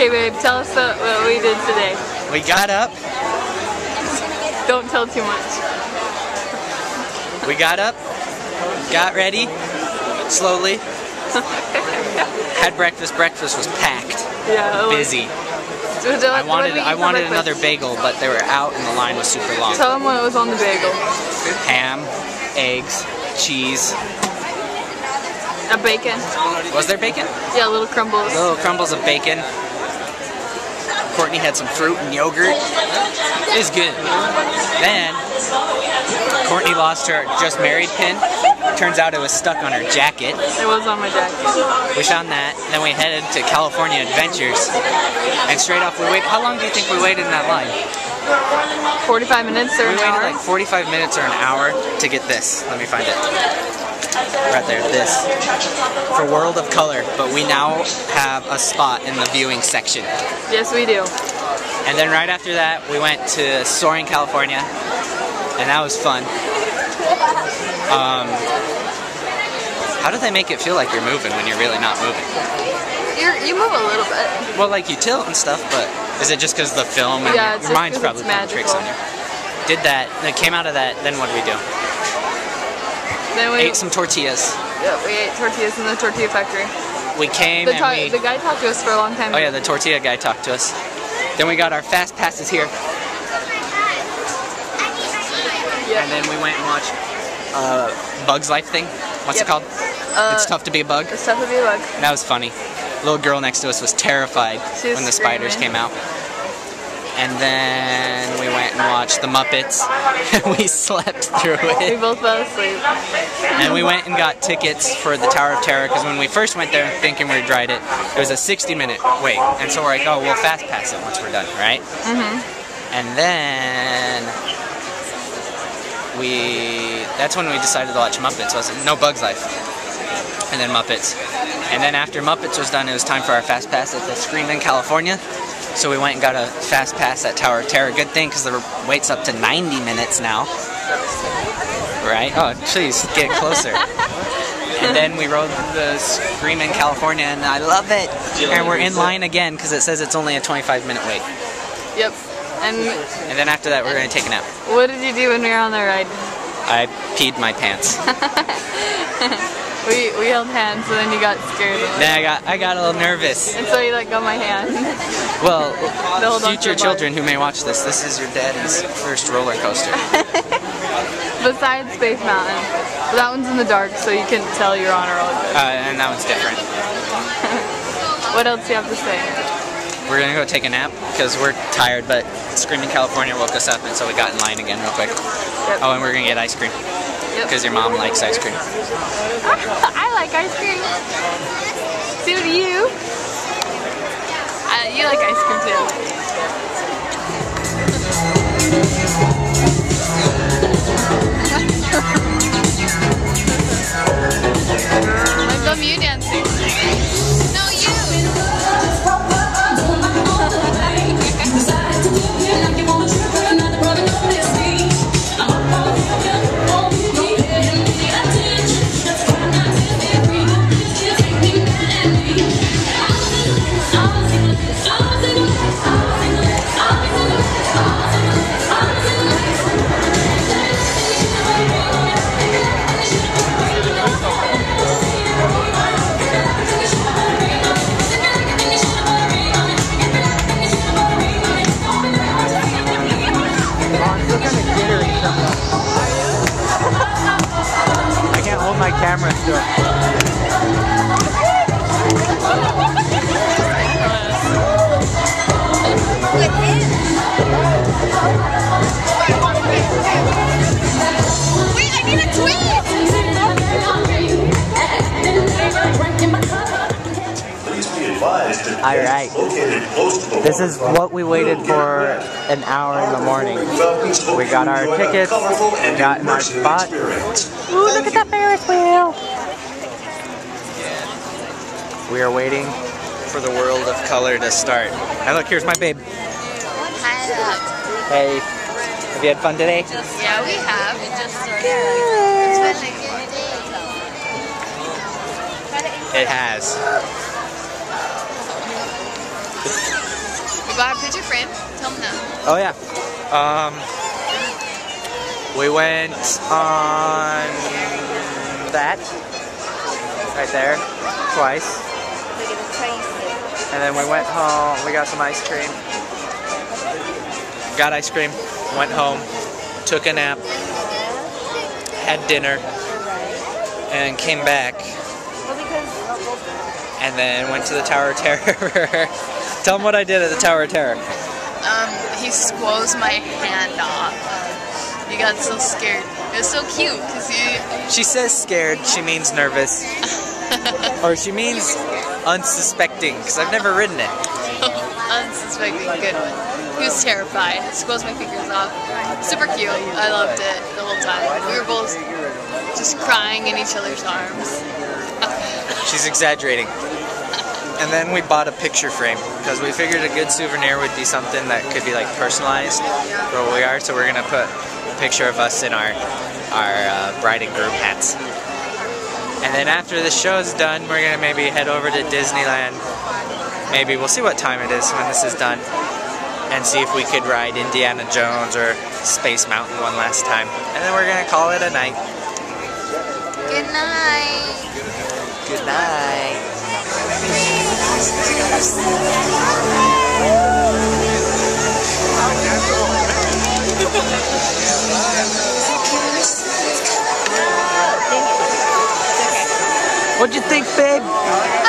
Okay, babe, tell us what we did today. We got up. Don't tell too much. We got up, got ready, slowly. Had breakfast. Breakfast was packed. Yeah, busy. I wanted another bagel, but they were out and the line was super long. Tell them what was on the bagel. Ham, eggs, cheese. A bacon. Was there bacon? Yeah, little crumbles. Little crumbles of bacon. Courtney had some fruit and yogurt. It was good. Then, Courtney lost her just married pin. Turns out it was stuck on her jacket. It was on my jacket. We found that. Then we headed to California Adventures. And straight off we waited. How long do you think we waited in that line? 45 minutes or an hour? We waited like 45 minutes or an hour to get this. Let me find it. Right there, this. For World of Color, but we now have a spot in the viewing section. Yes, we do. And then right after that, we went to Soaring, California, and that was fun. How do they make it feel like you're moving when you're really not moving? You move a little bit. Well, like you tilt and stuff, but is it just because the film and yeah, your mind's probably playing tricks on you? Did that, then came out of that, then what did we do? Then we ate some tortillas. Yeah, we ate tortillas in the tortilla factory. We came the guy talked to us for a long time. Oh yeah, the tortilla guy talked to us. Then we got our fast passes here. Yep. And then we went and watched Bug's Life thing. What's it called? It's Tough to Be a Bug. It's Tough to Be a Bug. And that was funny. The little girl next to us was terrified when the spiders came out. And then we went and watched the Muppets. We slept through it. We both fell asleep. And we went and got tickets for the Tower of Terror because when we first went there thinking we'd ride it, it was a 60-minute wait. And so we're like, oh, we'll fast pass it once we're done, right? Mm-hmm. And then that's when we decided to watch Muppets, wasn't it? No, Bug's Life. And then Muppets. And then after Muppets was done, it was time for our fast pass at the Screamin' California. So we went and got a fast pass at Tower of Terror. Good thing, because the wait's up to 90 minutes now. Right? Oh, please, get closer. And then we rode the Screamin' California, and I love it. And we're in line again, because it says it's only a 25-minute wait. Yep. And then after that, we're going to take a nap. What did you do when we were on the ride? I peed my pants. We held hands, and then you got scared. Then I got a little nervous. And so you let go of my hand. Well, future children who may watch this, this is your daddy's first roller coaster. Besides Space Mountain. But that one's in the dark, so you can tell you're on a roller coaster. And that one's different. What else do you have to say? We're going to go take a nap, because we're tired, but Screamin' California woke us up, and so we got in line again real quick. Yep. Oh, and we're going to get ice cream. Because your mom likes ice cream. I like ice cream. So do you. You like ice cream too. Like the Mew dancing. No, you. I can't hold my camera still. Wait, I need a tweet! Alright, this is what we waited for an hour in the morning. We got our tickets, we got in our spot. Ooh, look at that Ferris wheel! We are waiting for the World of Color to start. Hey look, here's my babe. Hi, Hey, have you had fun today? yeah, we have. It just started. It has. We got a picture frame. Tell them that. Oh yeah. We went on that right there twice. And then we went home. We got some ice cream. Got ice cream. Went home. Took a nap. Had dinner. And came back. And then went to the Tower of Terror. Tell them what I did at the Tower of Terror. He squoze my hand off. You got so scared. It was so cute because She says scared, she means nervous. Or she means unsuspecting, because I've never ridden it. Unsuspecting, good one. He was terrified. Squoze my fingers off. Super cute. I loved it the whole time. We were both just crying in each other's arms. She's exaggerating. And then we bought a picture frame because we figured a good souvenir would be something that could be like personalized for what we are. So we're gonna put a picture of us in our bride and groom hats. And then after the show's done, we're gonna maybe head over to Disneyland. Maybe we'll see what time it is when this is done, and see if we could ride Indiana Jones or Space Mountain one last time. And then we're gonna call it a night. Good night. Good night. What'd you think, babe?